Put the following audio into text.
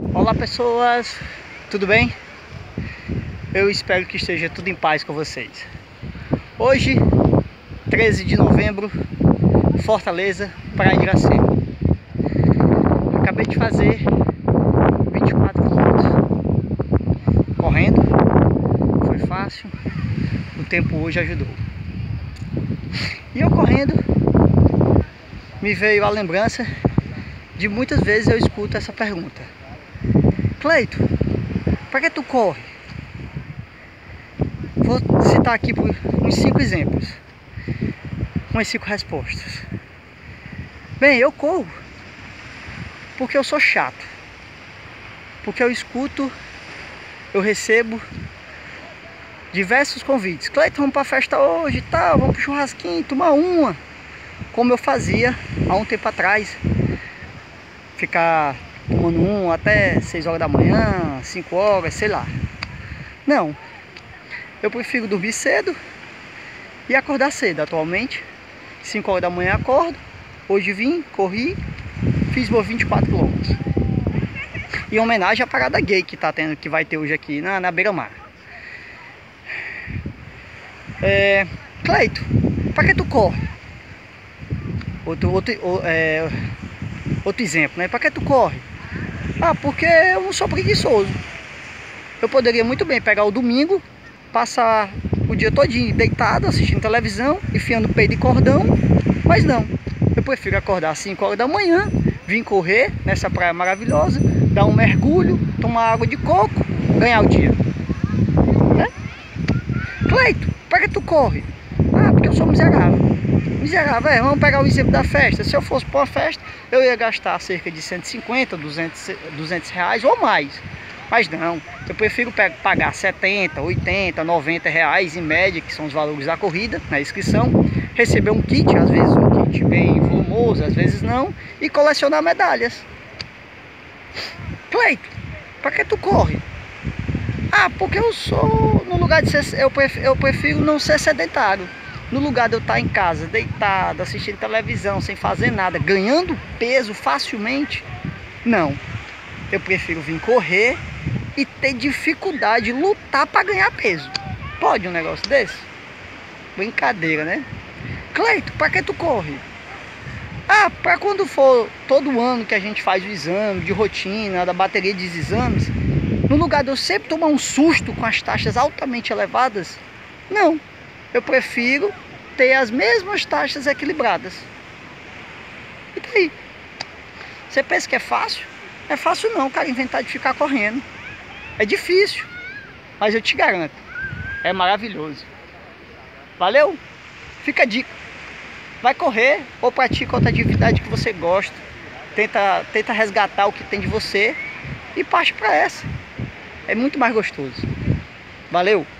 Olá pessoas, tudo bem? Eu espero que esteja tudo em paz com vocês. Hoje, 13 de novembro, Fortaleza, Praia de Iracema. Acabei de fazer 24 quilômetros correndo, foi fácil, o tempo hoje ajudou. E eu correndo, me veio a lembrança de muitas vezes eu escuto essa pergunta: Cleito, para que tu corre? Vou citar aqui uns 5 exemplos, umas 5 respostas. Bem, eu corro porque eu sou chato, porque eu escuto, eu recebo diversos convites. Cleito, vamos para a festa hoje e tal, vamos para o churrasquinho, tomar uma, como eu fazia há um tempo atrás, ficar tomando um até 6 horas da manhã, 5 horas, sei lá. Não, eu prefiro dormir cedo e acordar cedo. Atualmente, 5 horas da manhã acordo. Hoje vim, corri, fiz meus 24 quilômetros. Em homenagem à parada gay que vai ter hoje aqui na beira-mar. Cleito, para que tu corre? Outro exemplo, né? Para que tu corre? Ah, porque eu não sou preguiçoso. Eu poderia muito bem pegar o domingo, passar o dia todinho deitado, assistindo televisão, enfiando peito e cordão, mas não. Eu prefiro acordar às 5 horas da manhã, vir correr nessa praia maravilhosa, dar um mergulho, tomar água de coco, ganhar o dia. Né? Cleito, para que tu corre? Ah, porque eu sou miserável. Miserável, vamos pegar o exemplo da festa. Se eu fosse para uma festa, eu ia gastar cerca de 150, 200 reais ou mais. Mas não, eu prefiro pagar 70, 80, 90 reais em média, que são os valores da corrida, na inscrição, receber um kit, às vezes um kit bem volumoso, às vezes não, e colecionar medalhas. Cleito, para que tu corre? Ah, porque eu sou, no lugar de ser, eu prefiro não ser sedentário. No lugar de eu estar em casa, deitado, assistindo televisão, sem fazer nada, ganhando peso facilmente, não. Eu prefiro vir correr e ter dificuldade, lutar para ganhar peso. Pode um negócio desse? Brincadeira, né? Cleito, para que tu corre? Ah, para quando for todo ano que a gente faz o exame de rotina, da bateria de exames, no lugar de eu sempre tomar um susto com as taxas altamente elevadas, não. Eu prefiro ter as mesmas taxas equilibradas. E daí? Você pensa que é fácil? Não é fácil não, cara, inventar de ficar correndo. É difícil, mas eu te garanto, é maravilhoso. Valeu? Fica a dica. Vai correr ou pratica outra atividade que você gosta. Tenta resgatar o que tem de você e parte para essa. É muito mais gostoso. Valeu!